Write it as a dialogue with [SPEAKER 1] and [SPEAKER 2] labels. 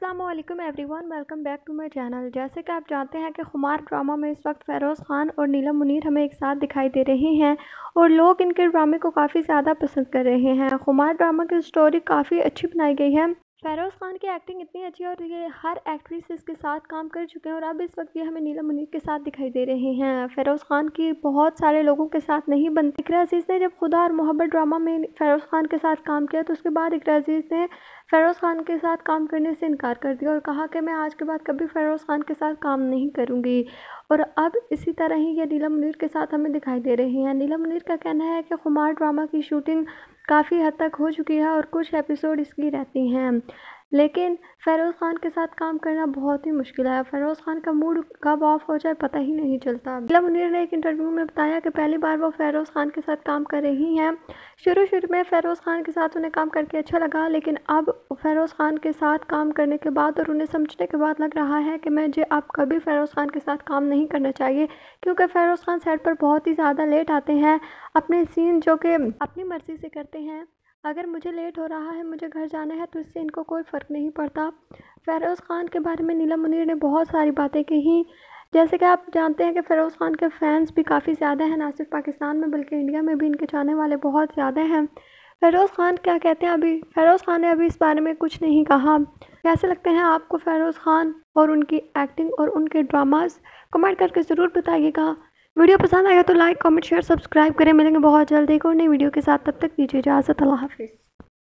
[SPEAKER 1] अस्सलामुअलैकुम everyone, welcome back to my channel. जैसे कि आप जानते हैं कि खुमार ड्रामा में इस वक्त फ़ेरोज़ ख़ान और नीलम मुनीर हमें एक साथ दिखाई दे रहे हैं और लोग इनके ड्रामे को काफ़ी ज़्यादा पसंद कर रहे हैं। खुमार ड्रामा की स्टोरी काफ़ी अच्छी बनाई गई है। फ़ेरोज़ ख़ान की एक्टिंग इतनी अच्छी है और ये हर एक्ट्रेस इसके साथ काम कर चुके हैं और अब इस वक्त ये हमें नीलम मुनीर के साथ दिखाई दे रहे हैं। फ़ेरोज़ ख़ान की बहुत सारे लोगों के साथ नहीं बनती। इकरा अज़ीज़ ने जब खुदा और मोहब्बत ड्रामा में फ़ेरोज़ ख़ान के साथ काम किया तो उसके बाद इकरा अज़ीज़ ने फ़ेरोज़ ख़ान के साथ काम करने से इनकार कर दिया और कहा कि मैं आज के बाद कभी फ़ेरोज़ ख़ान के साथ काम नहीं करूँगी। और अब इसी तरह ही ये नीलम मुनीर के साथ हमें दिखाई दे रही हैं। नीलम मुनीर का कहना है कि खुमार ड्रामा की शूटिंग काफ़ी हद तक हो चुकी है और कुछ एपिसोड इसकी रहती हैं, लेकिन फ़ेरोज़ ख़ान के साथ काम करना बहुत ही मुश्किल है। फ़ेरोज़ ख़ान का मूड कब ऑफ हो जाए पता ही नहीं चलता। नीलम मुनीर ने एक इंटरव्यू में बताया कि पहली बार वो फ़ेरोज़ ख़ान के साथ काम कर रही हैं। शुरू में फ़ेरोज़ ख़ान के साथ उन्हें काम करके अच्छा लगा, लेकिन अब फ़ेरोज़ ख़ान के साथ काम करने के बाद और उन्हें समझने के बाद लग रहा है कि मुझे अब कभी फ़ेरोज़ ख़ान के साथ काम नहीं करना चाहिए, क्योंकि फ़ेरोज़ ख़ान सेट पर बहुत ही ज़्यादा लेट आते हैं। अपने सीन जो कि अपनी मर्ज़ी से करते हैं। अगर मुझे लेट हो रहा है, मुझे घर जाना है, तो इससे इनको कोई फ़र्क नहीं पड़ता। फ़ेरोज़ ख़ान के बारे में नीलम मुनीर ने बहुत सारी बातें कही। जैसे कि आप जानते हैं कि फ़ेरोज़ ख़ान के फ़ैन्स भी काफ़ी ज़्यादा हैं, ना सिर्फ पाकिस्तान में बल्कि इंडिया में भी इनके चाहने वाले बहुत ज़्यादा हैं। फ़ेरोज़ ख़ान क्या कहते हैं अभी? फ़ेरोज़ ख़ान ने अभी इस बारे में कुछ नहीं कहा। कैसे लगते हैं आपको फ़ेरोज़ ख़ान और उनकी एक्टिंग और उनके ड्रामास? कमेंट करके ज़रूर बताइएगा। वीडियो पसंद आया तो लाइक, कमेंट, शेयर, सब्सक्राइब करें। मिलेंगे बहुत जल्द एक और नई वीडियो के साथ। तब तक दीजिए इजाज़त। अल्लाह हाफ़िज़।